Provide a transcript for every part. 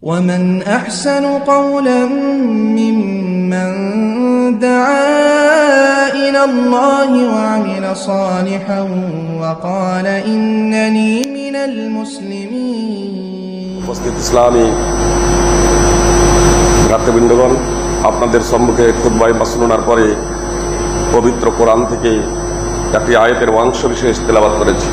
ومن أحسن قولا ممن دعا إلى الله وعمل صالحا وقال إنني من المسلمين। উপস্থিত ইসলামী ভ্রাতৃবৃন্দগণ, আপনাদের সম্মুখে খুতবায়ে মাসনুনার পরে পবিত্র কোরআন থেকে একটি আয়াতের অংশ বিশেষ তেলাওয়াত করেছি।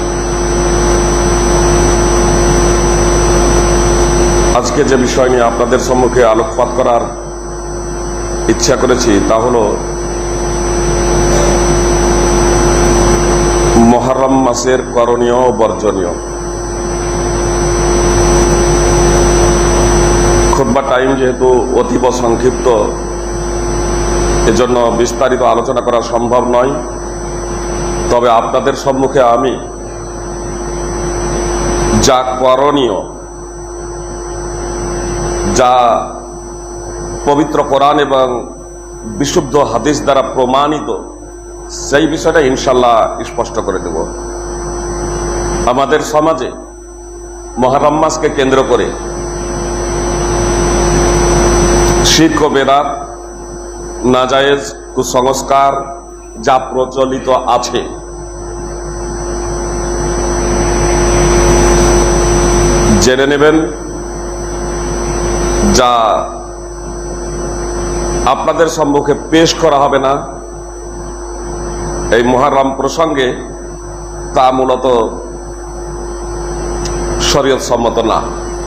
আজকে যে বিষয় নিয়ে আপনাদের সম্মুখে আলোকপাত করার ইচ্ছা করেছি তা হল মুহররম মাসের করণীয় ও বর্জনীয়। খুতবা টাইম যেহেতু অতীব সংক্ষিপ্ত, এজন্য বিস্তারিত আলোচনা করা সম্ভব নয়। তবে আপনাদের সম্মুখে আমি যা করণীয়, যা পবিত্র কোরআন এবং বিশুদ্ধ হাদিস দ্বারা প্রমাণিত, সেই বিষয়টা ইনশাল্লাহ স্পষ্ট করে দেব। আমাদের সমাজে মুহররম মাসকে কেন্দ্র করে শিরক ও বেদাত, নাজায়েজ কুসংস্কার যা প্রচলিত আছে, জেনে নেবেন যা আপনাদের সম্মুখে পেশ করা হবে না এই মুহররম প্রসঙ্গে, তা মূলত শরীয়ত সম্মত না।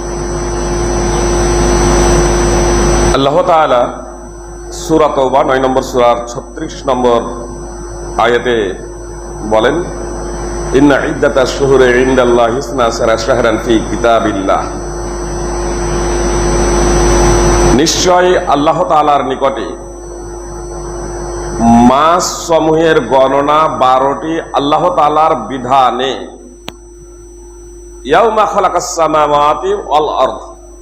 আল্লাহ তাআলা সূরা তাওবা 9 নম্বর সূরার 36 নম্বর আয়াতে বলেন, ইন্না ইদ্দাতাশ শুহুরি ইনদাল্লাহি 12 শাহরান ফি কিতাবিল্লাহ। নিশ্চয় আল্লাহ তাআলার নিকটে মাস সমূহের গণনা 12টি আল্লাহ তাআলার বিধানে। ইয়াউমা খালাকাস সামাওয়াতি ওয়াল আরদ,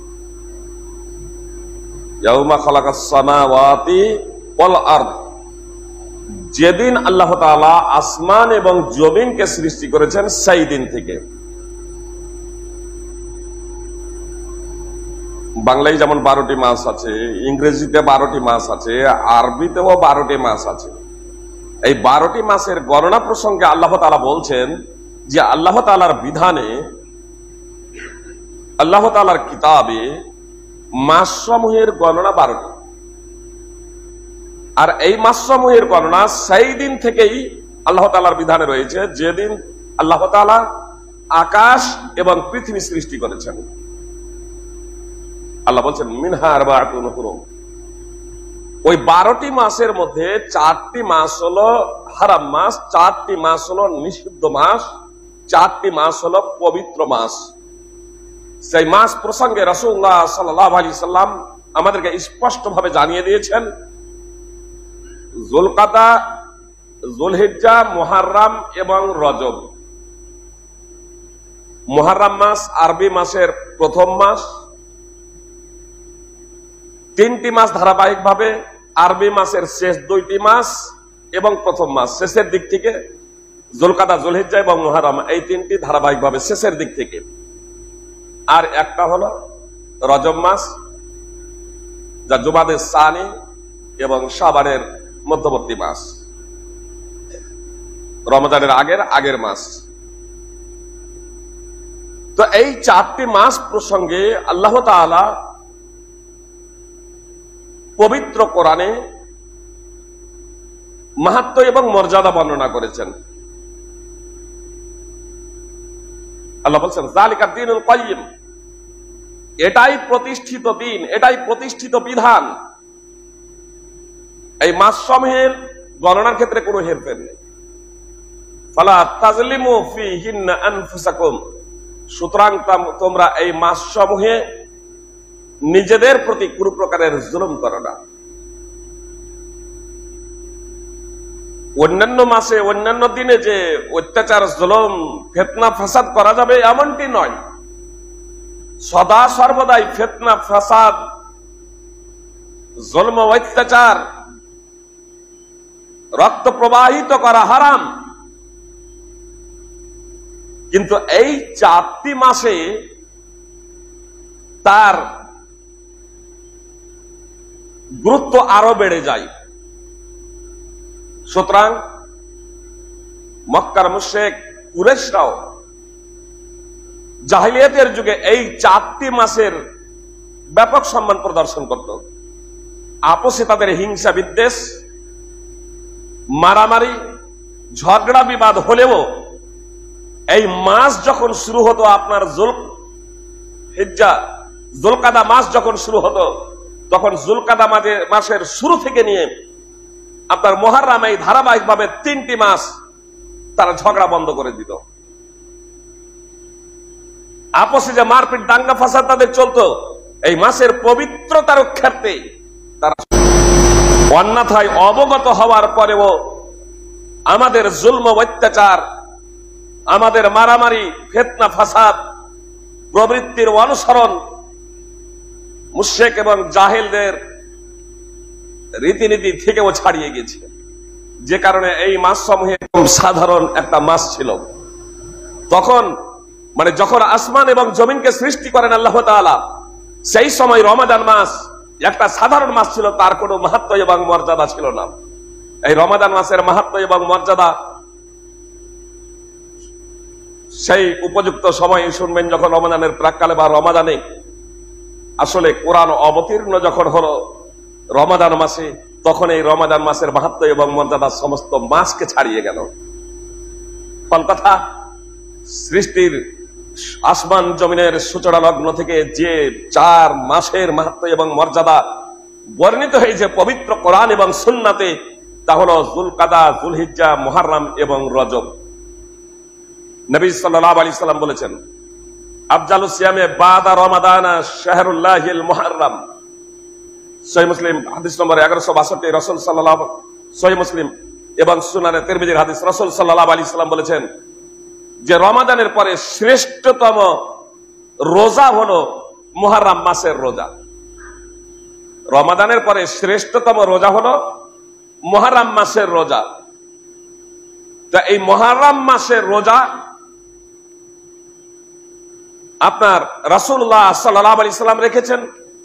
ইয়াউমা খালাকাস সামাওয়াতি ওয়াল আরদ, যেদিন আল্লাহ তাআলা আসমান এবং জমিনকে সৃষ্টি করেছেন সেই দিন থেকে। বাংলায় যেমন 12টি মাস আছে, ইংরেজিতে 12টি মাস আছে, আরবিতেও 12টি মাস আছে। এই 12টি মাসের গণনা প্রসঙ্গে আল্লাহ তাআলা বলছেন যে আল্লাহ তাআলার বিধানে, আল্লাহ তাআলার কিতাবে মাসসমূহের গণনা 12টি। আর এই মাসসমূহের গণনা সেই দিন থেকেই আল্লাহ তাআলার বিধানে রয়েছে যেদিন আল্লাহ তাআলা আকাশ এবং পৃথিবী সৃষ্টি করেছেন। আল্লাহ বলছেন মিনহা আরবাআতুন হুরুম। ওই 12টি মাসের মধ্যে 4টি মাস হলো হারাম মাস, 4টি মাস হলো নিষিদ্ধ মাস, 4টি মাস হলো পবিত্র মাস। সেই মাস প্রসঙ্গে রাসূলুল্লাহ সাল্লাল্লাহু আলাইহি সাল্লাম আমাদেরকে স্পষ্টভাবে জানিয়ে দিয়েছেন, যুলকাদা, যুলহিজ্জা, মুহররম এবং রজব। মুহররম মাস আরবি মাসের প্রথম মাস। 3টি মাস ধারাবাহিকভাবে, আরবি মাসের শেষ 2টি মাস এবং প্রথম মাস শেষের দিক থেকে। যুলকাদা, যুলহিজ্জা এবং মুহররম, এই 3টি ধারাবাহিকভাবে শেষের দিক থেকে। আর একটা হলো রজব মাস, যা জুমাদের সানি এবং শাবানের মধ্যবর্তী মাস, রমজানের আগের মাস। তো এই 4টি মাস প্রসঙ্গে আল্লাহ তাআলা পবিত্র কোরআনে মাহাত্ম্য এবং মর্যাদা বর্ণনা করেছেন। আল্লাহ বলছেন যালিকা দ্বীনুল কাইয়্যিম, এটাই প্রতিষ্ঠিত দিন, এটাই প্রতিষ্ঠিত বিধান। এই মাসসমূহের গণনার ক্ষেত্রে কোনো হেরফের নেই। ফালা তাজলিমু ফীহিন্না আনফুসাকুম, সুতরাং তোমরা এই মাসসমূহে নিজেদের প্রতি কোনো প্রকারের জুলুম করো না। অন্যান্য মাসে, অন্যান্য দিনে যে অত্যাচার, জুলুম, ফিতনা, ফাসাদ করা যাবে এমনটি নয়। সদা সর্বদাই ফিতনা, ফাসাদ, জুলম, অত্যাচার, রক্ত প্রবাহিত করা হারাম। কিন্তু এই 4টি মাসে তার গুরুত্ব আরো বেড়ে যায়। সুতরাং মক্কার মুশরিক কুরাইশরাও জাহিলিয়াতের যুগে এই 4টি মাসের ব্যাপক সম্মান প্রদর্শন করত। আপসে তাদের হিংসা বিদ্বেষ, মারামারি, ঝগড়া বিবাদ হলেও এই মাস যখন শুরু হতো, আপনার জুলকাদা মাস যখন শুরু হতো, তখন জুলকাদা মাসের শুরু থেকে নিয়ে আপনার মুহররম, এই ধারাবাহিকভাবে 3টি মাস তারা ঝগড়া বন্ধ করে দিত। আপসে যে মারপিট দাঙ্গা ফাসাদ তাদের চলতো, এই মাসের পবিত্রতা রক্ষার্থে তারা অন্যথায় অবগত হওয়ার পরেও আমাদের জুলম অত্যাচার, আমাদের মারামারি, ফিতনা ফাসাদ প্রবৃত্তির অনুসরণ মুশরিক এবং জাহেলদের রীতিনীতি থেকেও ছাড়িয়ে গেছে। যে কারণে এই মাস সমূহে সাধারণ একটা মাস ছিল। তখন যখন আসমান এবং জমিনকে সৃষ্টি করেন আল্লাহ তাআলা, সেই সময় রমাদান মাস একটা সাধারণ মাস ছিল, তার কোনো মাহাত্ম্য এবং মর্যাদা ছিল না। এই রমাদান মাসের মাহাত্ম্য এবং মর্যাদা সেই উপযুক্ত সময় শুনবেন যখন রমাদানের প্রাককালে বা রমাদানে আসলে কোরআন অবতীর্ণ যখন হলো রমাদান মাসে, তখন এই রমাদান মাসের মাহাত্ম্য এবং মর্যাদা সমস্ত মাসকে ছাড়িয়ে গেল। ফল কথা, সৃষ্টির আসমান জমিনের সূচনা লগ্ন থেকে যে 4 মাসের মাহাত্ম্য এবং মর্যাদা বর্ণিত হয়েছে পবিত্র কোরআন এবং সুন্নাতে, তা হলো যুলকাদা, যুলহিজ্জা, মুহররম এবং রজব। নবী সাল্লাল্লাহু আলাইহি সাল্লাম বলেছেন, আফজালুস সিয়ামে বাদা রমাদানা শাহরুল্লাহিল মুহররম। সহিহ মুসলিম হাদিস নম্বর 1162। রাসূল সাল্লাল্লাহু, সহিহ মুসলিম এবং সুনানে তিরমিজির হাদিস। রাসূল সাল্লাল্লাহু আলাইহি সাল্লাম বলেছেন যে রমাদানের পরে শ্রেষ্ঠতম রোজা হলো মুহররম মাসের রোজা। রমাদানের পরে শ্রেষ্ঠতম রোজা হলো মুহররম মাসের রোজা। তা এই মুহররম মাসের রোজা আপনার রাসূলুল্লাহ সাল্লাল্লাহু আলাইহি সাল্লাম রেখেছেন,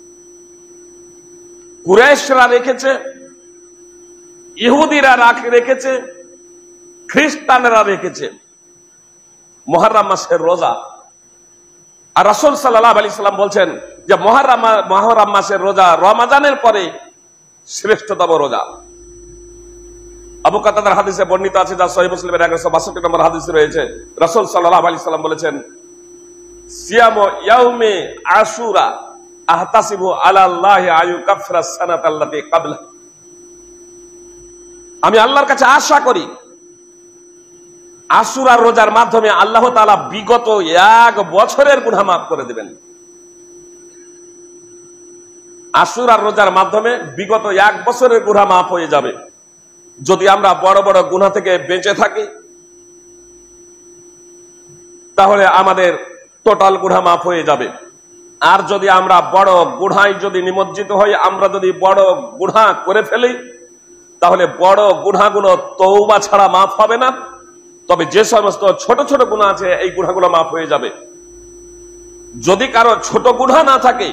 কুরাইশরা রেখেছে, ইহুদিরা রেখেছে, খ্রিস্টানরা রেখেছে মুহররম মাসের রোজা। আর রাসূল সাল্লাল্লাহু আলাইহি সাল্লাম বলছেন যে মুহররম মাসের রোজা রমাদানের পরে শ্রেষ্ঠতম রোজা। আবু কাতাদার হাদিসে বর্ণিত আছে, যা সহিহ মুসলিমের 1162 নম্বর হাদিসে রয়েছে। রাসূল সাল্লাল্লাহু আলাইহি সাল্লাম বলেছেন, সিয়ামু ইয়াউমি আশুরা আহতাসিবু আলাল্লাহি আয়ুকাফিরা সানাতাল্লাতী ক্বাবলা। আমি আল্লাহর কাছে আশা করি আশুরার রোজার মাধ্যমে আল্লাহ তাআলা বিগত 1 বছরের গুনাহ মাফ করে দেবেন। আশুরার রোজার মাধ্যমে বিগত 1 বছরের গুনাহ মাফ হয়ে যাবে যদি আমরা বড় বড় গুনাহ থেকে বেঁচে থাকি। তাহলে আমাদের টোটাল গুনাহ মাফ হয়ে যাবে। আর যদি আমরা বড় গুনায় যদি নিমজ্জিত হই, আমরা যদি বড় গুনাহ করে ফেলি, তাহলে বড় গুনাহগুলো তওবা ছাড়া মাফ হবে না। তবে যে সমস্ত ছোট ছোট গুনাহ আছে, এই গুনাহগুলো মাফ হয়ে যাবে। যদি কারো ছোট গুনাহ না থাকে,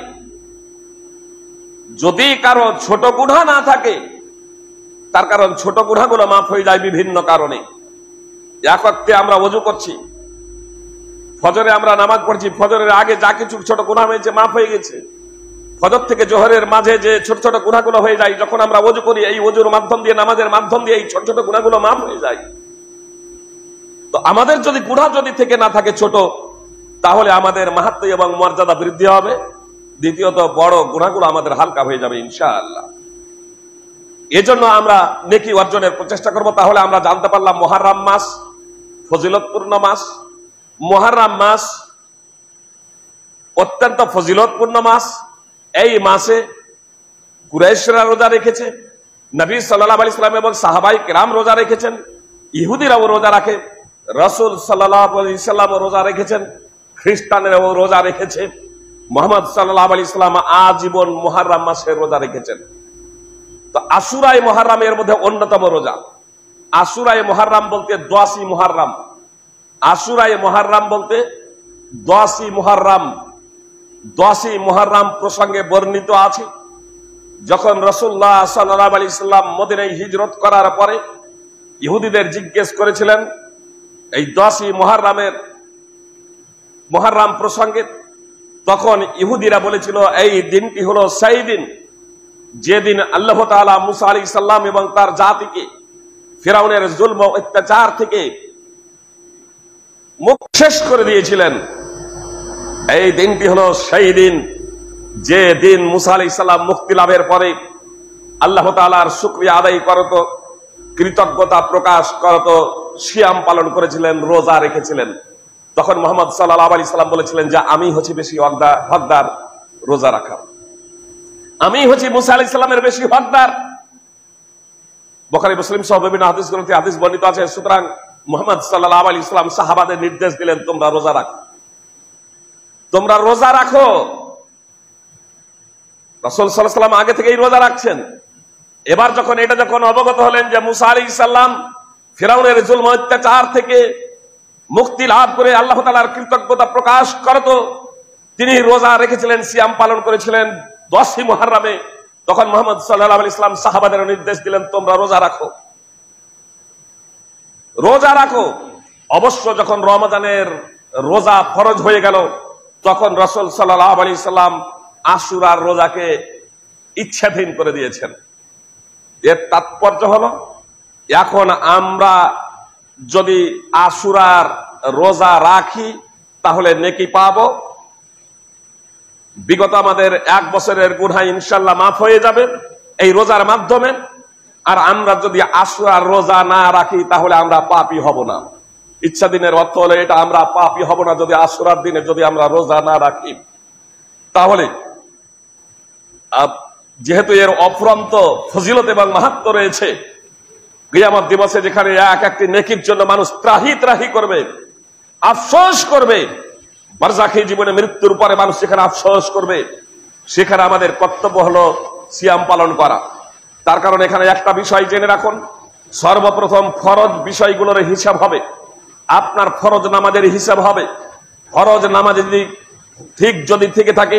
তার কারণ ছোট গুনাহগুলো মাফ হয়ে যায় বিভিন্ন কারণে। এক ওয়াক্তে আমরা ওযু করছি, ফজরে আমরা নামাজ পড়ছি, ফজরের আগে যা কিছু ছোট গুনাহ হয়েছে মাফ হয়ে গেছে। ফজর থেকে জোহরের মাঝে যে ছোট ছোট গুনাহগুলো হয়ে যায়, যখন আমরা ওযু করি, এই ওযুর মাধ্যম দিয়ে, নামাজের মাধ্যম দিয়ে এই ছোট ছোট গুনাহগুলো মাফ হয়ে যায়। তো আমাদের যদি গুনাহ থেকে না থাকে ছোট, তাহলে আমাদের মাহাত্ম্য এবং মর্যাদা বৃদ্ধি হবে। দ্বিতীয়ত, বড় গুনাহগুলো আমাদের হালকা হয়ে যাবে ইনশাআল্লাহ। এজন্য আমরা নেকি অর্জনের প্রচেষ্টা করব। তাহলে আমরা জানতে পারলাম মুহররম মাস ফজিলতপূর্ণ মাস। মুহররম মাস অত্যন্ত ফজিলতপূর্ণ মাস। এই মাসে কুরাইশরা রোজা রেখেছে, নবী সাল্লাল্লাহু আলাইহি সাল্লাম এবং সাহাবায়ে কেরাম রোজা রেখেছেন, ইহুদিরাও রোজা রাখে, রাসূল সাল্লাল্লাহু আলাইহি সাল্লাম রোজা রেখেছেন, খ্রিস্টানেরাও রোজা রেখেছে, মুহাম্মদ সাল্লাল্লাহু আলাইহি সাল্লাম আজীবন মুহররম মাসের রোজা রেখেছেন। তো আশুরায়ে মুহররমের মধ্যে অন্যতম রোজা। আশুরায়ে মুহররম বলতে 10ই মুহররম। আশুরায়ে মুহররম বলতে 10ই মুহররম। 10ই মুহররম প্রসঙ্গে বর্ণিত আছে যখন রাসূলুল্লাহ সাল্লাল্লাহু আলাইহি সাল্লাম মদিনায় হিজরত করার পরে ইহুদিদের জিজ্ঞেস করেছিলেন এই 10ই মুহররম প্রসঙ্গে, তখন ইহুদিরা বলেছিল এই দিনটি হলো সেই দিন যেদিন আল্লাহ তাআলা মুসা আলাইহিস সালাম এবং তার জাতিকে ফিরাউনের জুলম ও অত্যাচার থেকে মুক্ত করে দিয়েছিলেন। এই দিনটি হলো সেই দিন যে দিন মুসা আলাইহিস সালাম মুক্তি লাভের পরে আল্লাহ তাআলার শুকরিয়া আদায় করত, কৃতজ্ঞতা প্রকাশ করত, সিয়াম পালন করেছিলেন, রোজা রেখেছিলেন। তখন মুহাম্মদ সাল্লাল্লাহু আলাইহি সাল্লাম বলেছিলেন যে আমি হচ্ছি বেশি হকদার রোজা রাখা, আমি হচ্ছি মুসা আলাইহিস সালামের বেশি হকদার। বুখারী মুসলিম সহ বিভিন্ন হাদিস গ্রন্থে হাদিস বর্ণিত আছে। সুতরাং মুহাম্মদ সাল্লাল্লাহু আলাইহি সাল্লাম সাহাবাদের নির্দেশ দিলেন তোমরা রোজা রাখো, তোমরা রোজা রাখো। রাসূল সাল্লাল্লাহু আলাইহি সাল্লাম আগে থেকেই রোজা রাখছেন। এবার যখন অবগত হলেন যে মুসা আলাইহিস সালাম ফিরাউনের জুলম অত্যাচার থেকে মুক্তি লাভ করে আল্লাহ তাআলার কৃতজ্ঞতা প্রকাশ করত, তিনি রোজা রেখেছিলেন, সিয়াম পালন করেছিলেন 10ই মুহররমে, তখন মুহাম্মদ সাল্লাল্লাহু আলাইহি সাল্লাম সাহাবাদের নির্দেশ দিলেন তোমরা রোজা রাখো, রোজা রাখো। অবশ্য যখন রমজানের রোজা ফরজ হয়ে গেল তখন রাসূল সাল্লাল্লাহু আলাইহি সাল্লাম আশুরার রোজাকে ইচ্ছাধীন করে দিয়েছেন। এর তাৎপর্য হলো এখন আমরা যদি আশুরার রোজা রাখি তাহলে নেকি পাবো, বিগত আমাদের 1 বছরের গুনাহ ইনশাআল্লাহ মাফ হয়ে যাবে এই রোজার মাধ্যমে। আর আমরা যদি আশুরার রোজা না রাখি তাহলে আমরা পাপী হব না। ইচ্ছাদিনের অর্থ হলো এটা, আমরা পাপী হব না যদি আশুরার দিনে যদি আমরা রোজা না রাখি। তাহলে যেহেতু এর অফুরন্ত ফজিলত এবং মাহাত্ম্য রয়েছে, কিয়ামত দিবসে যেখানে এক একটি নেকির জন্য মানুষ ত্রাহি ত্রাহি করবে, আফসোস করবে, বারজাখী জীবনে মৃত্যুর পরে মানুষ যেখানে আফসোস করবে, সেখানে আমাদের কর্তব্য হলো সিয়াম পালন করা। তার কারণ এখানে একটা বিষয় জেনে রাখুন, সর্বপ্রথম ফরজ বিষয়গুলোর হিসাব হবে, আপনার ফরজ নামাজের হিসাব হবে। ফরজ নামাজ যদি থেকে থাকে,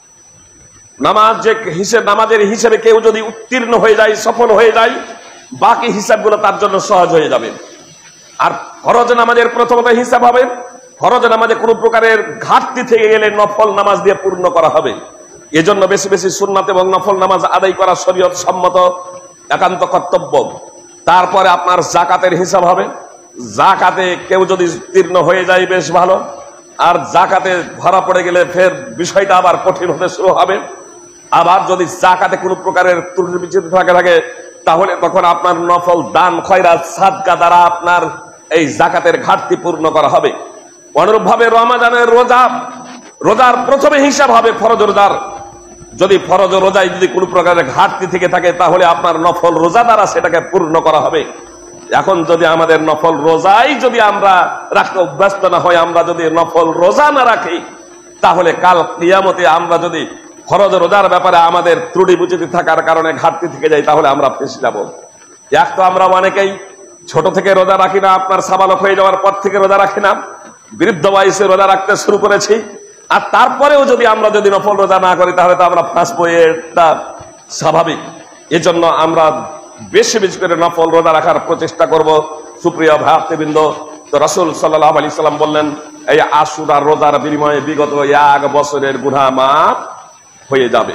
নামাজের হিসেবে কেউ যদি উত্তীর্ণ হয়ে যায়, সফল হয়ে যায়, বাকি হিসাবগুলো তার জন্য সহজ হয়ে যাবে। আর ফরজ নামাজের প্রথমত হিসাব হবে, ফরজ নামাজে কোনো প্রকারের ঘাটতি থেকে গেলে নফল নামাজ দিয়ে পূর্ণ করা হবে। এজন্য বেশি বেশি সুন্নাত এবং নফল নামাজ আদায় করা শরীয়ত সম্মত একান্ত কর্তব্য। তারপরে আপনার যাকাতের হিসাব হবে, যাকাতে কেউ যদি উত্তীর্ণ হয়ে যায় বেশ ভালো, আর যাকাতে ধরা পড়ে গেলে ফের বিষয়টা আবার কঠিন হতে শুরু হবে। আবার যদি যাকাতে কোনো প্রকারের ত্রুটি বিচ্যুতি থাকে তাহলে তখন আপনার নফল দান খয়রাত সাদকা দ্বারা আপনার এই যাকাতের ঘাটতি পূর্ণ করা হবে। অনুরূপভাবে রমজানের রোজার প্রথমে হিসাব হবে ফরজ রোজার। যদি ফরজ রোজায় যদি কোনো প্রকারের ঘাটতি থেকে থাকে তাহলে আপনার নফল রোজা দ্বারা সেটাকে পূর্ণ করা হবে। এখন যদি আমাদের নফল রোজাই যদি আমরা রাখতে অভ্যস্ত না হয়, আমরা যদি নফল রোজা না রাখি, তাহলে কাল কিয়ামতে আমরা যদি ফরজ রোজার ব্যাপারে আমাদের ত্রুটি বিচ্যুতি থাকার কারণে ঘাটতি থেকে যায় তাহলে আমরা ফেঁসে যাব। এক তো আমরা অনেকেই ছোট থেকে রোজা রাখি না, আপনার সাবালক হয়ে যাওয়ার পর থেকে রোজা রাখি না, বৃদ্ধ বয়সে রোজা রাখতে শুরু করেছি। আর তারপরেও যদি আমরা যদি নফল রোজা না করি তাহলে তো আমরা ফাঁসবো, এটা স্বাভাবিক। এজন্য আমরা বেশি বেশি করে নফল রোজা রাখার প্রচেষ্টা করব। সুপ্রিয় ভাতৃবৃন্দ, তো রাসূল সাল্লাল্লাহু আলাইহি সাল্লাম বললেন এই আশুরার রোজার বিনিময়ে বিগত 1 বছরের গুনাহ মাফ হয়ে যাবে।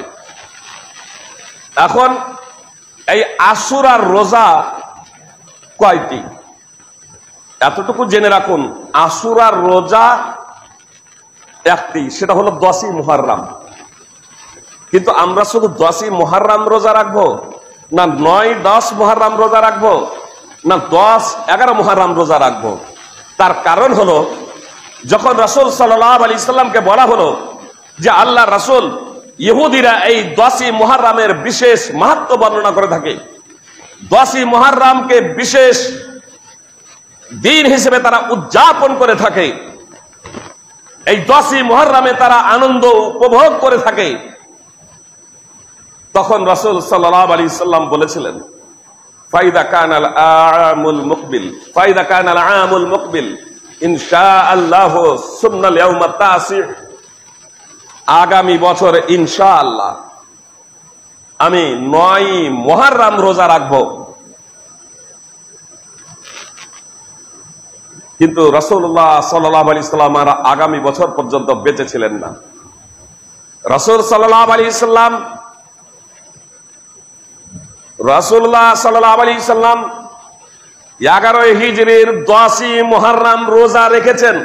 এখন এই আশুরার রোজা কয়টি এতটুকু জেনে রাখুন। আশুরার রোজা একটি, সেটা হলো 10ই মুহররম। কিন্তু আমরা শুধু 10ই মুহররম রোজা রাখবো না 9-10 মুহররম রোজা রাখবো না 10-11 মুহররম রোজা রাখবো? তার কারণ হলো যখন রাসূল সাল্লাল্লাহু আলাইহি সাল্লামকে বলা হলো যে আল্লাহ রাসূল ইহুদিরা এই 10ই মুহররমের বিশেষ মাহাত্ম্য বর্ণনা করে থাকে, 10ই মুহররমকে বিশেষ দিন হিসেবে তারা উদযাপন করে থাকে, এই 10ই মুহররমে তারা আনন্দ উপভোগ করে থাকে, তখন রাসূল সাল্লাল্লাহু আলাইহি সাল্লাম বলেছিলেন ফাইদা কানাল আমুল মুকবিল ইনশাআল্লাহ সুন্নাল ইয়াউমাত তাসি, আগামী বছর ইনশাআল্লাহ আমি 9 মুহররম রোজা রাখবো। কিন্তু রাসূলুল্লাহ সাল্লাল্লাহু আলাইহি ওয়াসাল্লাম আর আগামী বছর পর্যন্ত বেঁচে ছিলেন না। রাসূল সাল্লাল্লাহু আলাইহি ওয়াসাল্লাম 11 হিজরির 10 মুহররম রোজা রেখেছেন।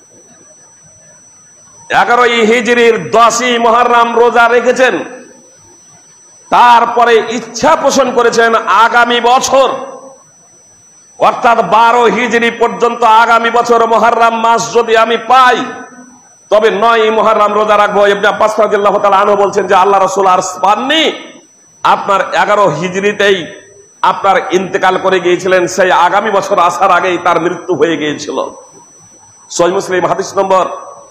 11 হিজরির 10 মুহররম রোজা রেখেছেন। তারপরে ইচ্ছা পোষণ করেছেন আগামী বছর অর্থাৎ 12 হিজরি পর্যন্ত আগামী বছর মুহররম মাস যদি আমি পাই তবে 9 মুহররম রোজা রাখবো। ইবনে আব্বাস রাদিয়াল্লাহু তাআলা আনহু বলছেন যে আল্লাহ রাসূল আর পাননি, আপনার 11 হিজরিতেই আপনার ইন্তেকাল করে গিয়েছিলেন। সেই আগামী বছর আসার আগেই তার মৃত্যু হয়ে গিয়েছিল। সহিহ মুসলিম হাদিস নম্বর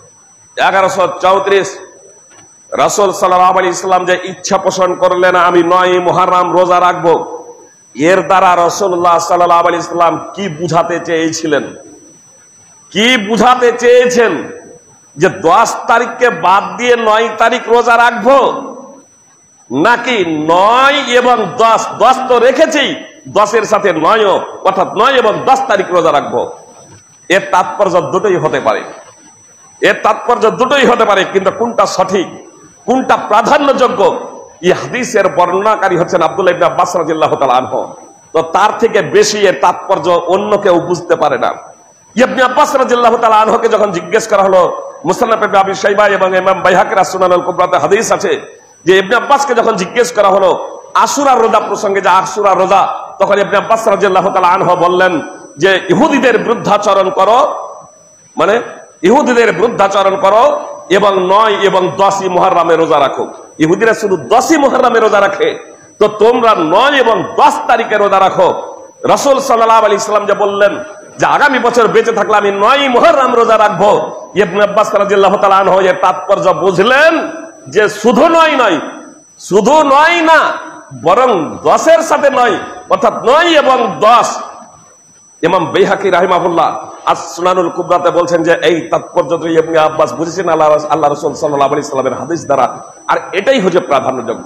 1134। রাসূল সাল্লাল্লাহু আলাইহি ওয়াসাল্লাম যে ইচ্ছা পোষণ করলেন আমি 9 মুহররম রোজা রাখবো, এর দ্বারা রাসূলুল্লাহ সাল্লাল্লাহু আলাইহি ওয়াসাল্লাম কি বুঝাতে চেয়েছিলেন? কি বুঝাতে চেয়েছেন? যে 10 তারিখকে বাদ দিয়ে 9 তারিখ রোজা রাখবো, নাকি 9 এবং 10 তো রেখেছি, 10-এর সাথে 9ও অর্থাৎ 9 এবং 10 তারিখ রোজা রাখবো। এর তাৎপর্য দুটোই হতে পারে, এর তাৎপর্য দুটোই হতে পারে, কিন্তু কোনটা সঠিক, কোনটা প্রাধান্যযোগ্য, এই হাদিসের বর্ণনাকারী হচ্ছেন আব্দুল্লাহ ইবনে আব্বাস রাদিয়াল্লাহু তাআলা আনহু। তো তার থেকে বেশি এর তাৎপর্য অন্য কেউ বুঝতে পারে না। ইবনে আব্বাস রাদিয়াল্লাহু তাআলা আনহুকে যখন জিজ্ঞেস করা হলো, মুসনাদ ইবনে আবি শাইবা এবং ইমাম বাইহাকির সুনান আল কুবরাতে হাদিস আছে যে ইবনে আব্বাসকে যখন জিজ্ঞেস করা হলো আশুরার রোজা প্রসঙ্গে, যে আশুরার রোজা, তখন ইবনে আব্বাস রাদিয়াল্লাহু তাআলা আনহু বললেন যে ইহুদিদের বিরুদ্ধাচরণ করো, মানে ইহুদিদের বিরুদ্ধাচরণ করো এবং 9 এবং 10 মুহররমে রোজা রাখো। ইহুদিরা শুধু 10 মুহররমে রোজা রাখে, তো তোমরা 9 এবং 10 তারিখে রোজা রাখো। রাসূল সাল্লাল্লাহু আলাইহি ওয়াসাল্লাম যে বললেন যে আগামী বছর বেঁচে থাকলে আমি 9 মুহররম রোজা রাখবো, ইবনে আব্বাস রাদিয়াল্লাহু তাআলা আনহু এর তাৎপর্য বুঝলেন যে শুধু 9 নয়, শুধু 9 না, বরং 10-এর সাথে 9 অর্থাৎ 9 এবং 10। ইমাম বাইহাকি রাহিমাহুল্লাহ আস-সুনানুল কুবরাতে বলছেন যে এই তাৎপর্য ইবনে আব্বাস বুঝেছেন আল্লাহ রাসূল সাল্লাল্লাহু আলাইহি ওয়াসাল্লামের হাদিস দ্বারা, আর এটাই হচ্ছে প্রাধান্যযোগ্য।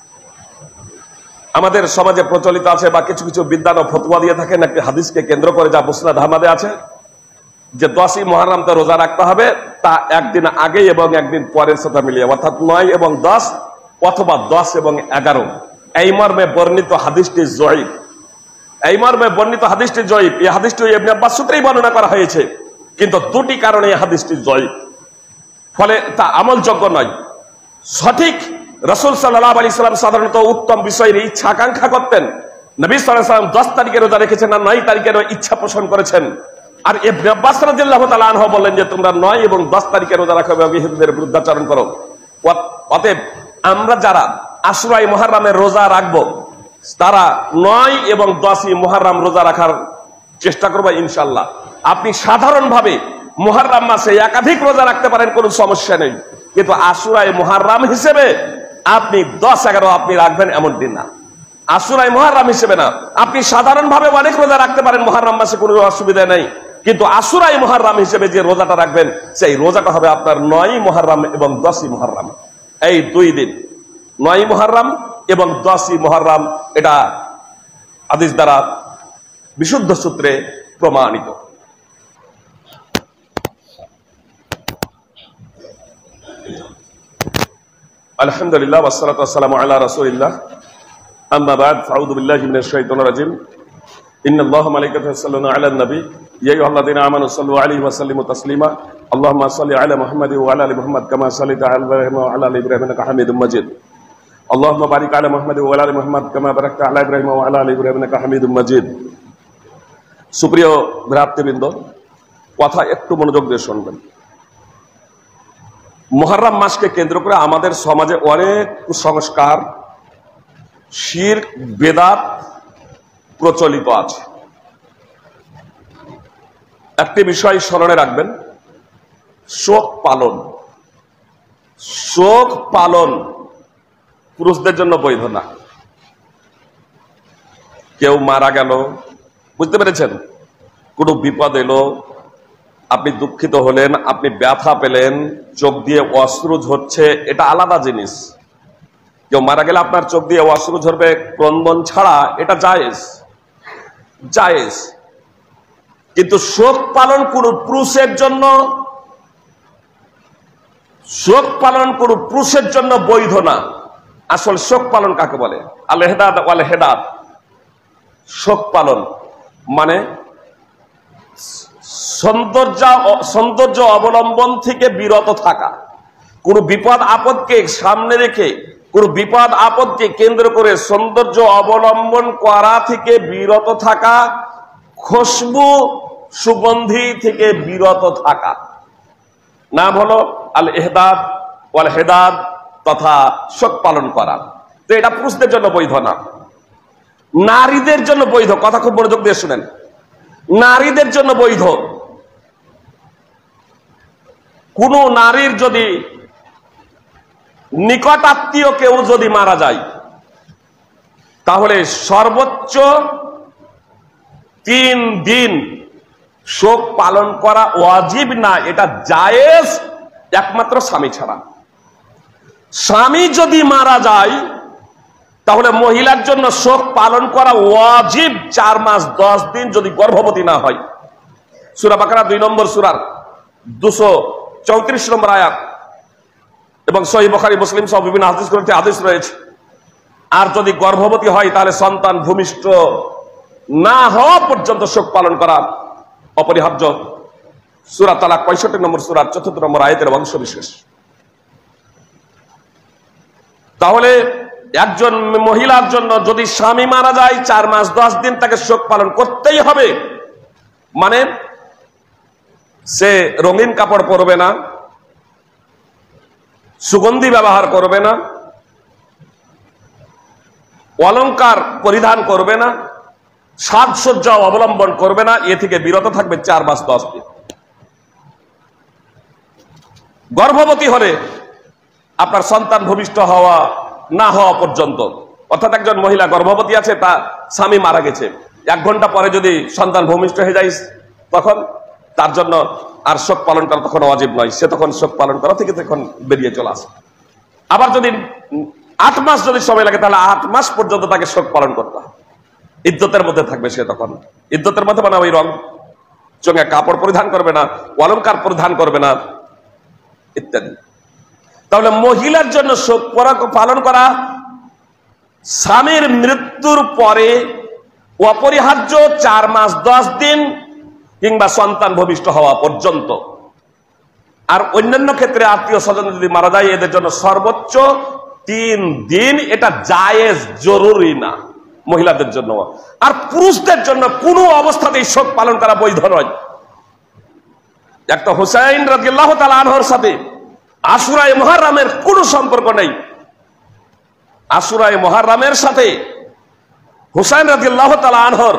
আমাদের সমাজে প্রচলিত আছে বা কিছু কিছু বিদ্বান ও ফতোয়া দিয়ে থাকেন একটি হাদিসকে কেন্দ্র করে, যা মুসনাদ আহমদে আছে, যে 10 মুহররম তো রোজা রাখতে হবে, তা একদিন আগে এবং একদিন পরের সাথে মিলিয়ে, অর্থাৎ 9 এবং 10 অথবা 10 এবং 11। এই মর্মে বর্ণিত হাদিসটি জয়ীফ, এই মর্মে বর্ণিত হাদিসটি জয়ীফ। এই হাদিসটি ইবনে আব্বাস সূত্রেই বর্ণনা করা হয়েছে, কিন্তু দুটি কারণে এই হাদিসটি জয়ীফ, ফলে তা আমলযোগ্য নয়। সঠিক রাসূল সাল্লাল্লাহু আলাইহি ওয়াসাল্লাম সাধারণত উত্তম বিষয়ের ইচ্ছা আকাঙ্ক্ষা করতেন। নবী সাল্লাল্লাহু আলাইহি ওয়াসাল্লাম 10 তারিখে রোজা রেখেছেন না 9 তারিখেরও ইচ্ছা পোষণ করেছেন। আর ইবনে আব্বাস রাদিয়াল্লাহু তাআলা আনহু বললেন যে তোমরা 9 এবং 10 তারিখে রোজা রাখো এবং ইহুদিদের বিরুদ্ধাচরণ করো। অতএব আমরা যারা আশুরায়ে মুহররমের রোজা রাখবো, তারা 9 এবং 10 মুহররম রোজা রাখার চেষ্টা করবো ইনশাআল্লাহ। আপনি সাধারণভাবে মুহররম মাসে একাধিক রোজা রাখতে পারেন, কোনো সমস্যা নেই, কিন্তু আশুরায়ে মুহররম হিসেবে আপনি 10-11 আপনি রাখবেন এমন দিন না। আশুরায়ে মুহররম হিসেবে না, আপনি সাধারণভাবে অনেক রোজা রাখতে পারেন মুহররম মাসে, কোনো অসুবিধা নেই, কিন্তু আশুরায়ে মুহররম হিসেবে যে রোজাটা রাখবেন সেই রোজাটা হবে আপনার 9 মুহররম এবং 10 মুহররম, এই 2 দিন, 9 মুহররম এবং 10 মুহররম। এটা হাদিস দ্বারা বিশুদ্ধ সূত্রে প্রমাণিত। আলহামদুলিল্লাহ ওয়াসসালাতু ওয়াসসালামু আলা রাসূলিল্লাহ, আম্মা বা'দ, ফাউযু বিল্লাহি মিনাশ শাইতানির রাজীম। ইন্নাল্লাহা ওয়া মালাইকাতাহু ইউসাল্লুনা আলান নবী ইয়া আইয়ুহাল্লাযীনা আমানু সাল্লু আলাইহি ওয়া সাল্লিমু তাসলিমা। আল্লাহুম্মা সাল্লি আলা মুহাম্মাদিন ওয়া আলা আলি মুহাম্মাদ কামা সাল্লাইতা আলা ইব্রাহিম ওয়া আলা আলি ইব্রাহিম ইন্নাকা হামিদুম মাজিদ। আল্লাহুম্মা বারিক আলা মুহাম্মাদিন ওয়া আলা আলি মুহাম্মাদ কামা বারাকতা আলা ইব্রাহিম ওয়া আলা আলি ইব্রাহিম ইন্নাকা হামিদুম মাজিদ। সুপ্রিয় ভ্রাতৃবৃন্দ, কথা একটু মনোযোগ দিয়ে শুনবেন। মুহররম মাসকে কেন্দ্র করে আমাদের সমাজে অনেক কুসংস্কার, শিরক, বেদাত প্রচলিত আছে। একটি বিষয় স্মরণে রাখবেন, শোক পালন। শোক পালন পুরুষদের জন্য বৈধ না। কেউ মারা গেল, বুঝতে পেরেছেন, কোনো বিপদ এলো, আপনি দুঃখিত হলেন, আপনি ব্যথা পেলেন, চোখ দিয়ে অশ্রু ঝরছে, এটা আলাদা জিনিস। কেউ মারা গেলে আপনার চোখ দিয়ে অশ্রু ঝরবে ক্রন্দন ছাড়া, এটা জায়েজ জায়েজ। কিন্তু শোক পালন কোন পুরুষের জন্য, শোক পালন কোন পুরুষের জন্য বৈধ না। আসল শোক পালন কাকে বলে? আল হেদাদ ওয়াল হেদাদ। শোক পালন মানে সৌন্দর্য অবলম্বন থেকে বিরত থাকা, কোন বিপদ আপদকে সামনে রেখে, কোন বিপদ আপদকে কেন্দ্র করে সৌন্দর্য অবলম্বন করা থেকে বিরত থাকা, খুশবু সুগন্ধি থেকে বিরত থাকা, নাম হলো আল ইহদাদ ওয়াল হেদাদ তথা শোক পালন করা। তো এটা পুরুষদের জন্য বৈধ না, নারীদের জন্য বৈধ। কথা খুব মনোযোগ দিয়ে শুনেন, নারীদের জন্য বৈধ। কোন নারীর যদি নিকট আত্মীয় কেউ যদি মারা যায়, তাহলে সর্বোচ্চ 3 দিন শোক পালন করা ওয়াজিব না, এটা জায়েজ একমাত্র স্বামী ছাড়া। স্বামী যদি মারা যায় তাহলে মহিলার জন্য শোক পালন করা ওয়াজিব 4 মাস 10 দিন, যদি গর্ভবতী না হয়। সূরা বাকারা 2 নম্বর সূরার 234 নম্বর আয়াত এবং সহিহ বুখারী মুসলিম সহ বিভিন্ন হাদিস গ্রন্থে হাদিস রয়েছে। আর যদি গর্ভবতী হয় তাহলে সন্তান ভূমিষ্ঠ না হওয়া পর্যন্ত শোক পালন করা অপরিহার্য। সূরা তালাক 65 নম্বর সূরার 4 নম্বর আয়াতের অংশ বিশেষ। তাহলে একজন মহিলার জন্য যদি স্বামী মারা যায় 4 মাস 10 দিন তাকে শোক পালন করতেই হবে। মানে সে রঙিন কাপড় পরবে না, সুগন্ধি ব্যবহার করবে না, অলংকার পরিধান করবে না, সাজসজ্জা অবলম্বন করবে না, এ থেকে বিরত থাকবে 4 মাস 10 দিন। গর্ভবতী হলে আপনার সন্তান ভূমিষ্ঠ হওয়া না হওয়া পর্যন্ত, অর্থাৎ একজন মহিলা গর্ভবতী আছে, তা স্বামী মারা গেছে, 1 ঘন্টা পরে যদি সন্তান ভূমিষ্ঠ হয়ে যায় তখন তার জন্য আর শোক পালন করা তখন ওয়াজিব নয়, সে তখন শোক পালন করা থেকে তখন বেরিয়ে চলে আসে। আবার যদি 8 মাস যদি সময় লাগে তাহলে 8 মাস পর্যন্ত তাকে শোক পালন করতে হবে, ইদ্যতের মধ্যে থাকবে সে। তখন ইদ্যতের মধ্যে মানে ওই রং চোখে কাপড় পরিধান করবে না, অলংকার পরিধান করবে না ইত্যাদি। তাহলে মহিলার জন্য শোক পালন করা স্বামীর মৃত্যুর পরে অপরিহার্য 4 মাস 10 দিন কিংবা সন্তান ভূমিষ্ঠ হওয়া পর্যন্ত। আর অন্যান্য ক্ষেত্রে আত্মীয় স্বজন যদি মারা যায় এদের জন্য সর্বোচ্চ 3 দিন, এটা জায়েজ, জরুরি না মহিলাদের জন্য। আর পুরুষদের জন্য কোনো অবস্থাতেই শোক পালন করা বৈধ নয়। একটা হুসাইন রাদিয়াল্লাহু তাআলা আনহুর সাথে আশুরায়ে মুহাররমের কোনো সম্পর্ক নেই। আশুরায়ে মুহাররমের সাথে হুসাইন রাদিয়াল্লাহু তাআলা আনহুর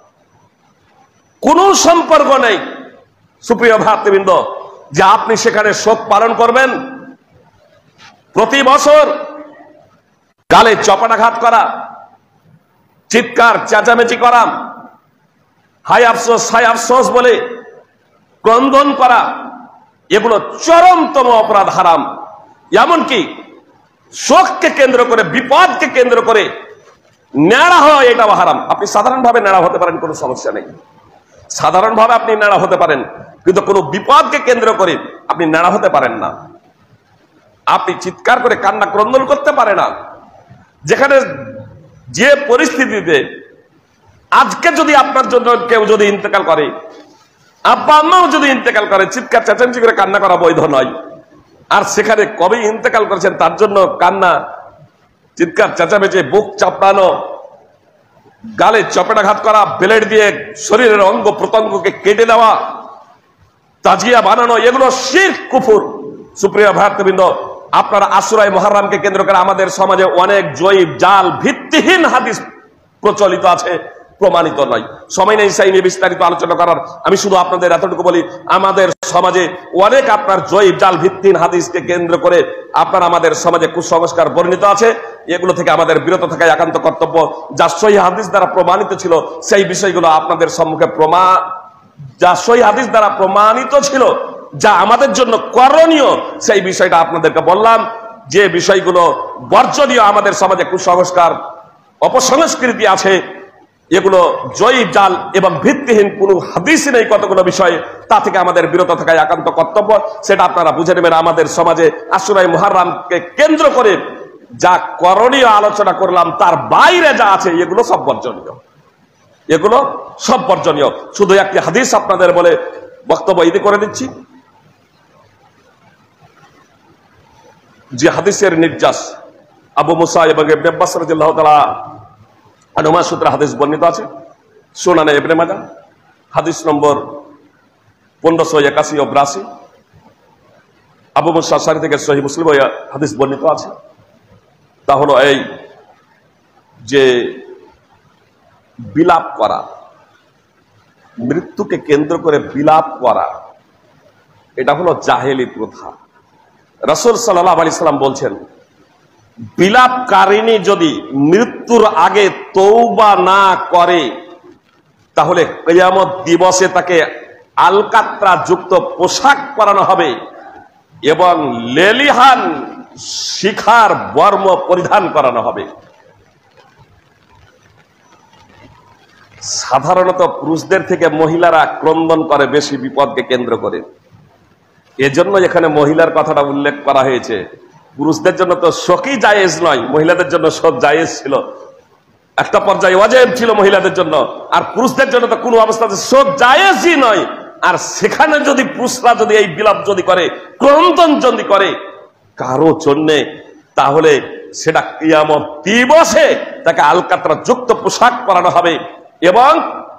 কোনো সম্পর্ক নেই। সুপ্রিয় ভাতৃবৃন্দ, যে আপনি সেখানে শোক পালন করবেন, প্রতি বছর গালে চপাটাঘাত করা, চিৎকার চেঁচামেচি করা, হায় আফসোস বলে ক্রন্দন করা, এগুলো চরমতম অপরাধ, হারাম। এমনকি শোককে কেন্দ্র করে, বিপদকে কেন্দ্র করে নেড়া হওয়া, এটাও হারাম। আপনি সাধারণভাবে নেড়া হতে পারেন, কোনো সমস্যা নেই, সাধারণভাবে আপনি নেড়া হতে পারেন, কিন্তু কোনো বিপদকে কেন্দ্র করে আপনি নেড়া হতে পারেন না। আপনি চিৎকার করে কান্না ক্রন্দন করতে পারে না। যেখানে যে পরিস্থিতিতে আজকে যদি আপনার জন্য কেউ যদি ইন্তেকাল করে, আব্বা আম্মাও যদি ইন্তেকাল করে, চিৎকার চেঁচামেচি করে কান্না করা বৈধ নয়। আর সেখানে কবে ইন্তেকাল করেছেন তার জন্য কান্না, চিৎকার চেঁচামেচি, বুক চাপড়ানো, গালে চপেটাঘাত করা, ব্লেড দিয়ে শরীরের অঙ্গ প্রত্যঙ্গকে কেটে দেওয়া, তাজিয়া বানানো, এগুলো শিরক, কুফর। সুপ্রিয় ভাতৃবৃন্দ, আপনারা আশুরায়ে মুহাররমকে কেন্দ্র করে আমাদের সমাজে অনেক জয়ীব জাল ভিত্তিহীন হাদিস প্রচলিত আছে, প্রমাণিত নয়। সময় নেই সেই নিয়ে বিস্তারিত আলোচনা করার। আমি শুধু আপনাদের এতটুকু বলি, আমাদের সমাজে অনেক আপনার জয়ীব জাল ভিত্তিহীন হাদিসকে কেন্দ্র করে আপনার আমাদের সমাজে কুসংস্কার বর্ণিত আছে। এগুলো থেকে আমাদের বিরত থাকা একান্ত কর্তব্য। যা সহিহ হাদিস দ্বারা প্রমাণিত ছিল সেই বিষয়গুলো আপনাদের সম্মুখে যা সহিহ হাদিস দ্বারা প্রমাণিত ছিল, যা আমাদের জন্য করণীয়, সেই বিষয়টা আপনাদেরকে বললাম। যে বিষয়গুলো বর্জনীয়, আমাদের সমাজে কুসংস্কার অপসংস্কৃতি আছে, এগুলো জয়ী জাল এবং ভিত্তিহীন কোনো হাদিসই নেই কতগুলো বিষয়ে, তা থেকে আমাদের বিরত থাকাই একান্ত কর্তব্য। সেটা আপনারা বুঝে নেবেন। আমাদের সমাজে আশুরায়ে মুহাররমকে কেন্দ্র করে যা করণীয় আলোচনা করলাম, তার বাইরে যা আছে এগুলো সব বর্জনীয়, এগুলো সব বর্জনীয়। শুধু একটি হাদিস আপনাদের বলে বক্তব্য ইতি করে দিচ্ছি, যে হাদিসের নির্যাস আবু মুসা এবং ইবনে আব্বাস রাদিয়াল্লাহু তাআলা আনহুমা সূত্রে হাদিস বর্ণিত আছে সুনানে ইবনে মাজাহ হাদিস নম্বর 1581 ও 82। আবু মুসা আশআরী থেকে সহিহ মুসলিম হাদিস বর্ণিত আছে। তা হলো এই যে বিলাপ করা, মৃত্যুকে কেন্দ্র করে বিলাপ করা, এটা হলো জাহেলি প্রথা। রাসূল সাল্লাল্লাহু আলাইহি সাল্লাম বলছেন, বিলাপকারিণী যদি মৃত্যুর আগে তওবা না করে তাহলে কিয়ামত দিবসে তাকে আলকাত্রা যুক্ত পোশাক পরানো হবে এবং লেলিহান শিখার বর্ম পরিধান করানো হবে। সাধারণত পুরুষদের থেকে মহিলারা ক্রন্দন করে বেশি বিপদকে কেন্দ্র করে, এজন্য এখানে মহিলার কথাটা উল্লেখ করা হয়েছে। পুরুষদের জন্য তো শোকই জায়েজ নয়, মহিলাদের জন্য শোক জায়েজ ছিল, একটা পর্যায়ে ওয়াজিব ছিল মহিলাদের জন্য, আর পুরুষদের জন্য তো কোনো অবস্থাতে শোক জায়েজই নয়। আর সেখানে যদি পুরুষরা যদি এই বিলাপ যদি করে, ক্রন্দন যদি করে কারো জন্যে, তাহলে সেটা কিয়ামত দিবসে তাকে আলকাতরা যুক্ত পোশাক পরানো হবে এবং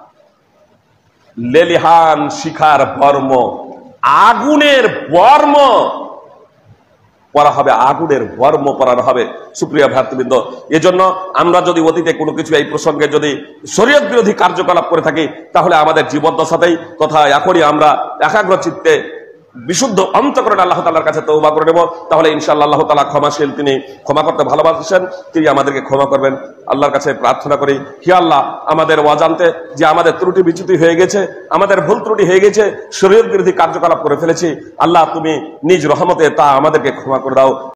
লেলিহান শিখার বর্ম, আগুনের বর্ম পরা হবে, আগুনের বর্ম পরানো হবে। সুপ্রিয় ভ্রাতৃবৃন্দ, এজন্য আমরা যদি অতীতে কোনো কিছু এই প্রসঙ্গে যদি শরীয়ত বিরোধী কার্যকলাপ করে থাকি, তাহলে আমাদের জীবদ্দশাতেই তথা এখনই আমরা একাগ্র চিত্তে বিশুদ্ধ অন্তঃকরণে আল্লাহ তাআলার কাছে তওবা করে নেব। তাহলে ইনশাআল্লাহ আল্লাহ তাআলা ক্ষমাশীল, তিনি ক্ষমা করতে ভালোবাসেন, তিনি আমাদেরকে ক্ষমা করবেন। আল্লাহর কাছে প্রার্থনা করি, হে আল্লাহ, আমাদের অজান্তে যে আমাদের ত্রুটি বিচ্যুতি হয়ে গেছে, আমাদের ভুল ত্রুটি হয়ে গেছে, শরীয়ত বিরোধী কার্যকলাপ করে ফেলেছি, আল্লাহ তুমি নিজ রহমতে তা আমাদেরকে ক্ষমা করে দাও।